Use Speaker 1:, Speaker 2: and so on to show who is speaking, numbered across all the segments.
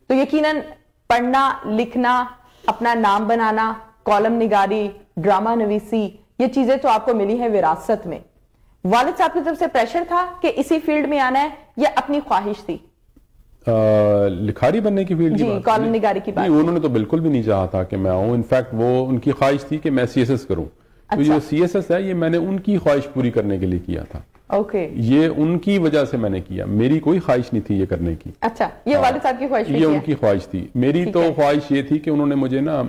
Speaker 1: تو یقیناً پڑھنا، لکھنا، اپنا نام بنانا، کالم نگاری، ڈرامہ نویسی، یہ چیزیں تو آپ کو ملی ہیں وراثت میں. والد صاحب کی طرف سے پریشر تھا کہ اسی فیلڈ میں آنا ہے یا اپنی خواہش تھی؟
Speaker 2: لکھاری بننے کی فیلڈ کی بات،
Speaker 1: کالم نگاری کی بات.
Speaker 2: انہوں نے تو بالکل بھی نہیں چاہا تھا کہ میں آؤں. انفیکٹ وہ ان کی خواہش تھی کہ میں سی ایس ایس کروں. تو یہ سی ایس ایس ہے یہ میں نے ان کی خواہش پوری کرنے کے لیے کیا تھا. یہ ان کی وجہ سے میں نے کیا، میری کوئی خواہش نہیں تھی یہ کرنے کی.
Speaker 1: اچھا، یہ والد صاحب کی خواہش؟
Speaker 2: یہ ان کی خواہش تھی. میری تو خواہش یہ تھی کہ انہوں نے مجھے نا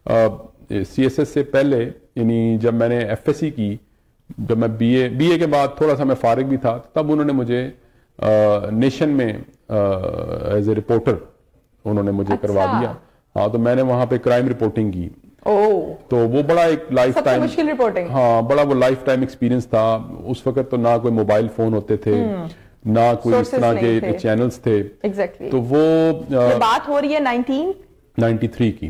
Speaker 2: سی ایس ایس سے پہلے، یعنی جب میں نے ایف ایس سی کی، جب میں بی اے کے بعد تھوڑا سا میں فارغ بھی تھا، تب انہوں نے مجھے نیشن میں ایز اے رپورٹر انہوں نے مجھے کروا دیا. ہاں، تو میں نے وہاں پہ کرائم رپورٹنگ کی. تو وہ بڑا ایک لائف ٹائم، ہاں بڑا وہ لائف ٹائم ایکسپیرینس تھا. اس وقت تو نہ کوئی موبائل فون ہوتے تھے، نہ کوئی اس طرح کے چینلز تھے. تو وہ
Speaker 1: بات ہو رہی ہے
Speaker 2: 93 کی.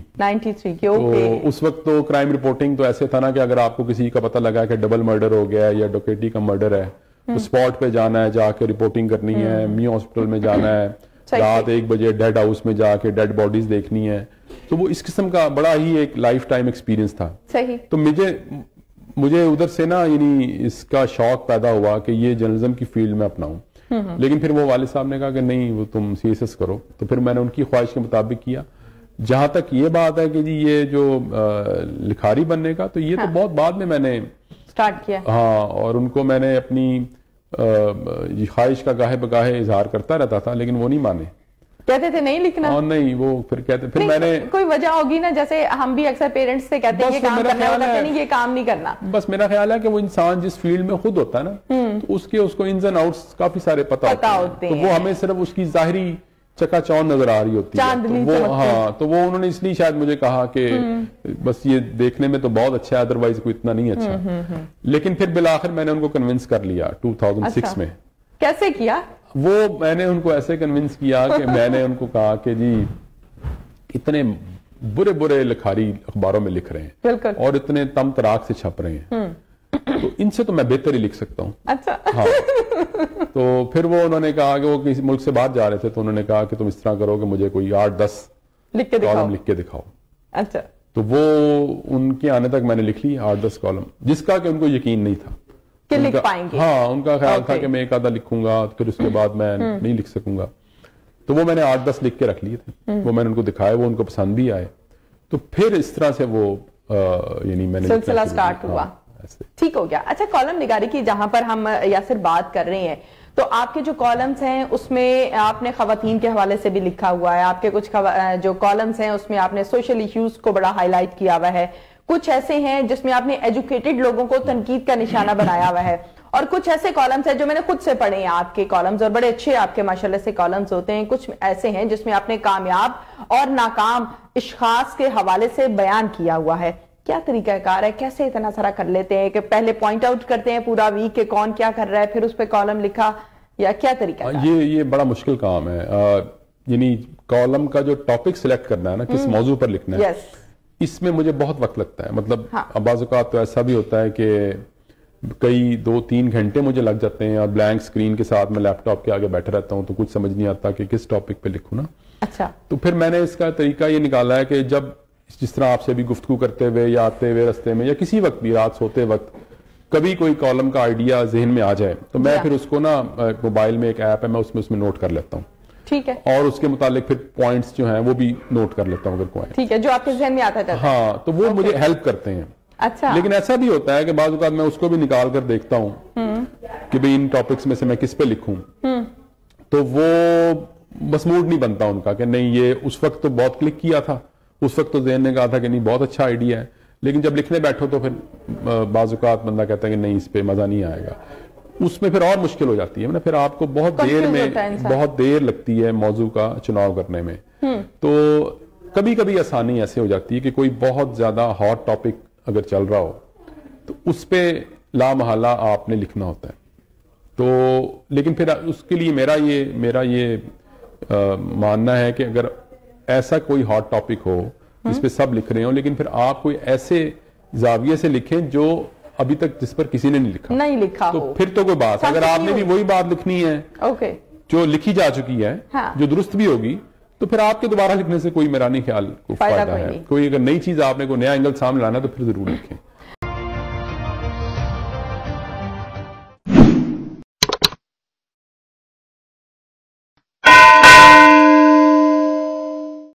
Speaker 2: تو اس وقت تو کرائم رپورٹنگ تو ایسے تھا نا کہ اگر آپ کو کسی کا پتہ لگا کہ ڈبل مرڈر ہو گیا ہے یا ڈکیتی کا مرڈر ہے، تو اسپاٹ پہ جانا ہے، جا کے رپورٹنگ کرنی ہے. میو ہاسپٹل میں جانا ہے، رات 1 بجے ڈیڈ ہاؤس میں جا کے ڈیڈ باڈیز دیکھنی ہے. تو وہ اس قسم کا بڑا ہی ایک لائف ٹائم ایکسپیرینس تھا. تو مجھے ادھر سے نا یعنی اس کا شوق پیدا ہوا کہ یہ جرنلزم کی فیلڈ میں اپناؤں. لیکن پھر وہ والد صاحب نے کہا کہ نہیں، وہ تم سی ایس ایس کرو. تو پھر میں نے ان کی خواہش کے مطابق کیا. جہاں تک یہ بات ہے کہ جی یہ جو لکھاری بننے کا، تو یہ تو بہت بعد میں نے
Speaker 1: سٹارٹ کیا.
Speaker 2: ہاں، اور ان کو میں نے اپنی خواہش کا گاہے بگاہے اظہار کرتا رہتا تھا، لیکن وہ نہیں مانے.
Speaker 1: کہتے تھے نہیں لکھنا.
Speaker 2: اور نہیں، وہ پھر کہتے، پھر میں نے
Speaker 1: کوئی وجہ ہوگی نا، جیسے ہم بھی اکثر پیرنٹس سے کہتے ہیں یہ کام کرنا ہے، نہیں یہ کام نہیں کرنا. بس
Speaker 2: میرا خیال ہے کہ وہ انسان جس فیلڈ میں خود ہوتا ہے نا، تو اس کو انز اینڈ آؤٹس کافی سارے پتہ ہوتے ہیں. تو وہ ہمیں صرف اس کی ظاہری چکا چوند نظر آ رہی ہوتی ہے. تو وہ انہوں نے اس لیے شاید مجھے کہا کہ بس یہ دیکھنے میں تو بہت اچھا ہے، ادروائز کوئی اتنا نہیں اچھا. لیکن پھر بالآخر میں نے ان کو کنونس کر لیا 2006 میں.
Speaker 1: کیسے کیا؟
Speaker 2: وہ میں نے ان کو ایسے کنونس کیا کہ میں نے ان کو کہا کہ جی اتنے برے برے لکھاری اخباروں میں لکھ رہے ہیں اور اتنے تم تراک سے چھپ رہے ہیں، تو ان سے تو میں بہتر ہی لکھ سکتا ہوں.
Speaker 1: اچھا.
Speaker 2: ہاں. تو پھر وہ انہوں نے کہا کہ وہ کسی ملک سے باہر جا رہے تھے، تو انہوں نے کہا کہ تم اس طرح کرو کہ مجھے کوئی 8-10 کالم لکھ کے دکھاؤ.
Speaker 1: اچھا.
Speaker 2: تو وہ ان کے آنے تک میں نے لکھ لی 8-10 کالم، جس کا کہ ان کو یقین نہیں تھا
Speaker 1: کہ لکھ پائیں گے.
Speaker 2: ہاں، ان کا خیال تھا کہ میں ایک آدھا لکھوں گا پھر اس کے بعد میں نہیں لکھ سکوں گا. تو وہ میں نے 8-10 لکھ کے رکھ لیے تھے. وہ میں نے ان کو دکھائے، وہ ان کو پسند بھی آئے. تو پھر اس طرح سے وہ یعنی میں نے
Speaker 1: سلسلہ سٹارٹ ہوا. ٹھیک ہو گیا. اچھا، کالم نگاری کی جہاں پر ہم یاسر بات کر رہے ہیں، تو آپ کے جو کالمز ہیں اس میں آپ نے خواتین کے حوالے سے بھی لکھا ہوا ہے. آپ کے کچھ جو کالمز ہیں اس میں آپ نے سوشل ایشوز کو بڑا ہائی لائٹ کیا ہوا ہے. کچھ ایسے ہیں جس میں آپ نے ایجوکیٹڈ لوگوں کو تنقید کا نشانہ بنایا ہوا ہے، اور کچھ ایسے کالمز ہیں جو میں نے خود سے پڑھے ہیں آپ کے کالمز، اور بڑے اچھے آپ کے ماشاءاللہ سے کالمز ہوتے ہیں. کچھ ایسے ہیں جس میں آپ نے کامیاب اور ناکام اشخاص کے حوالے سے بیان کیا ہوا ہے. کیا طریقہ کار ہے؟ کیسے اتنا سارا کر لیتے ہیں کہ پہلے پوائنٹ آؤٹ کرتے ہیں پورا ویک کہ کون کیا کر رہا ہے، پھر اس پہ کالم لکھا، یا کیا طریقہ کار؟
Speaker 2: یہ بڑا مشکل کام ہے. یعنی کالم کا جو ٹاپک سلیکٹ کرنا ہے نا، کس موضوع پر لکھنا ہے، اس میں مجھے بہت وقت لگتا ہے. مطلب بعض اوقات تو ایسا بھی ہوتا ہے کہ کئی 2-3 گھنٹے مجھے لگ جاتے ہیں، اور بلینک سکرین کے ساتھ میں لیپ ٹاپ کے آگے بیٹھا رہتا ہوں، تو کچھ سمجھ نہیں آتا کہ کس ٹاپک پہ لکھوں نا.
Speaker 1: اچھا.
Speaker 2: تو پھر میں نے اس کا طریقہ یہ نکالا ہے کہ جب جس طرح آپ سے بھی گفتگو کرتے ہوئے یا آتے ہوئے رستے میں یا کسی وقت بھی رات سوتے وقت کبھی کوئی کالم کا آئیڈیا ذہن میں آ جائے، تو میں پھر اس کو نا موبائل میں ایک ایپ ہے، میں اس میں نوٹ کر لیتا ہوں.
Speaker 1: ٹھیک ہے.
Speaker 2: اور اس کے متعلق پھر پوائنٹس جو ہیں وہ بھی نوٹ کر لیتا ہوں اگر کوئی.
Speaker 1: ٹھیک ہے، جو آپ کے ذہن میں آتا ہے.
Speaker 2: ہاں، تو وہ مجھے ہیلپ کرتے ہیں.
Speaker 1: اچھا.
Speaker 2: لیکن ایسا بھی ہوتا ہے کہ بعض اوقات میں اس کو بھی نکال کر دیکھتا ہوں کہ بھئی ان ٹاپکس میں سے میں کس پہ لکھوں، تو وہ بس موڈ نہیں بنتا ان کا کہ نہیں، یہ اس وقت تو بہت کلک کیا تھا، اس وقت تو ذہن نے کہا تھا کہ نہیں بہت اچھا آئیڈیا ہے، لیکن جب لکھنے بیٹھو تو پھر بعض اوقات بندہ کہتا ہے کہ نہیں، اس پہ مزہ نہیں آئے گا. اس میں پھر اور مشکل ہو جاتی ہے، پھر آپ کو بہت دیر لگتی ہے موضوع کا چناؤ کرنے میں. تو کبھی کبھی آسانی ایسے ہو جاتی ہے کہ کوئی بہت زیادہ ہاٹ ٹاپک اگر چل رہا ہو تو اس پہ لا محالہ آپ نے لکھنا ہوتا ہے. تو لیکن پھر اس کے لیے میرا یہ ماننا ہے کہ اگر ایسا کوئی ہاٹ ٹاپک ہو جس پہ سب لکھ رہے ہوں، لیکن پھر آپ کوئی ایسے زاویے سے لکھیں جو ابھی تک جس پر کسی نے نہیں لکھا تو پھر تو کوئی بات، اگر آپ نے بھی وہی بات لکھنی ہے جو لکھی جا چکی ہے، جو درست بھی ہوگی، تو پھر آپ کے دوبارہ لکھنے سے کوئی میرا نہیں خیال کو فائدہ ہے. کوئی اگر نئی چیز آپ نے کوئی نیا اینگل سامنے لانا تو پھر ضرور لکھیں.